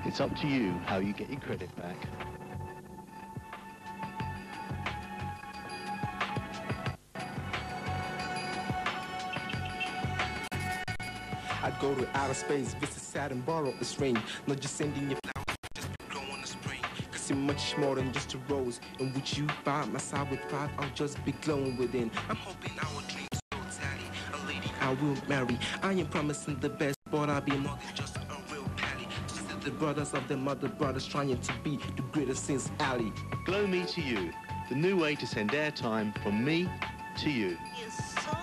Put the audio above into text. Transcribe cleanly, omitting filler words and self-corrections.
It's up to you how you get your credit back. I'd go to outer space, visit Saturn, borrow a string. Not just sending you flowers, just grow on the spring. Cause you're much more than just a rose. And with you by my side with pride, I'll just be glowing within. I'm hoping our dreams will tally. A lady I will marry. I am promising the best, but I'll be more than just a real pally. Just as the brothers of the mother brothers trying to be the greatest since Ali. Glow Me to You, the new way to send airtime from me to you. You're so